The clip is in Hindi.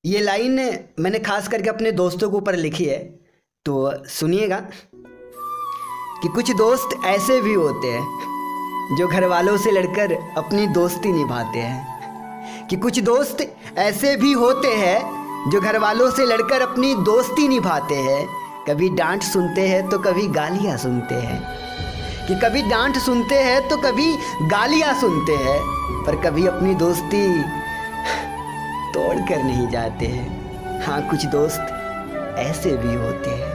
ये लाइन मैंने खास करके अपने दोस्तों के ऊपर लिखी है, तो सुनिएगा कि कुछ दोस्त ऐसे भी होते हैं जो घर वालों से लड़कर अपनी दोस्ती निभाते हैं। कि कुछ दोस्त ऐसे भी होते हैं जो घर वालों से लड़कर अपनी दोस्ती निभाते हैं। कभी डांट सुनते हैं तो कभी गालियाँ सुनते हैं, कि कभी डांट सुनते हैं तो कभी गालियाँ सुनते हैं, पर कभी अपनी दोस्ती तोड़ कर नहीं जाते हैं। हाँ, कुछ दोस्त ऐसे भी होते हैं।